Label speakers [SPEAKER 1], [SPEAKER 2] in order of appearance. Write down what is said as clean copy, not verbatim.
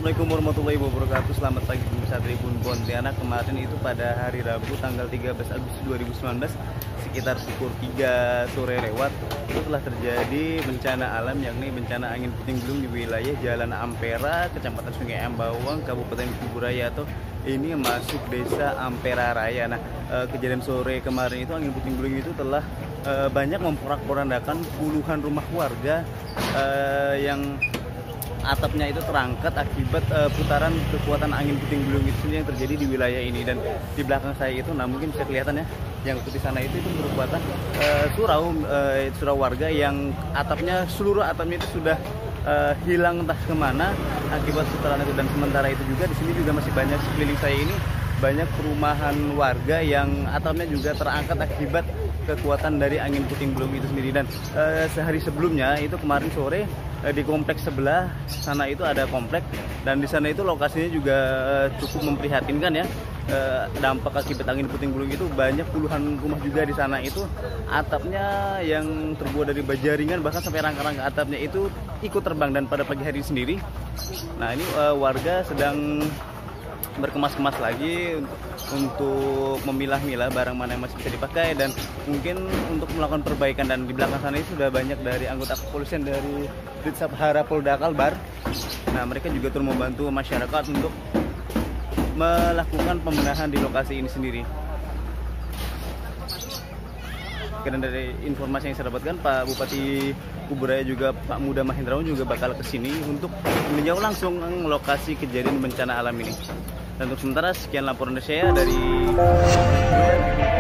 [SPEAKER 1] Assalamualaikum warahmatullahi wabarakatuh. Selamat pagi pemirsa Tribun Pontianak. Kemarin itu pada hari Rabu tanggal 13 Agustus 2019 sekitar pukul 3 sore lewat itu telah terjadi bencana alam, yakni bencana angin puting beliung di wilayah Jalan Ampera, Kecamatan Sungai Ambawang, Kabupaten Kuburaya, atau ini masuk desa Ampera Raya. Nah, kejadian sore kemarin itu angin puting beliung itu telah banyak memporak-porandakan puluhan rumah warga yang atapnya itu terangkat akibat putaran kekuatan angin puting beliung itu yang terjadi di wilayah ini. Dan di belakang saya itu, nah mungkin bisa kelihatan ya, yang putih sana itu merupakan surau warga yang atapnya, seluruh atapnya itu sudah hilang entah kemana akibat putaran itu. Dan sementara itu juga di sini juga masih banyak, sekeliling saya ini banyak perumahan warga yang atapnya juga terangkat akibat kekuatan dari angin puting beliung itu sendiri. Dan sehari sebelumnya itu kemarin sore di kompleks sebelah sana itu ada kompleks, dan di sana itu lokasinya juga cukup memprihatinkan ya. Dampak akibat angin puting beliung itu banyak puluhan rumah juga di sana itu atapnya yang terbuat dari bajaringan, bahkan sampai rangka-rangka atapnya itu ikut terbang. Dan pada pagi hari sendiri, nah ini warga sedang berkemas-kemas lagi untuk memilah-milah barang mana yang masih bisa dipakai dan mungkin untuk melakukan perbaikan. Dan di belakang sana itu sudah banyak dari anggota kepolisian dari Ditsabhara Polda Kalbar. Nah, mereka juga turut membantu masyarakat untuk melakukan pembenahan di lokasi ini sendiri. Dan dari informasi yang saya dapatkan, Pak Bupati Kuburaya juga Pak Muda Mahendrawan juga bakal ke sini untuk meninjau langsung lokasi kejadian bencana alam ini. Dan untuk sementara sekian laporan dari saya dari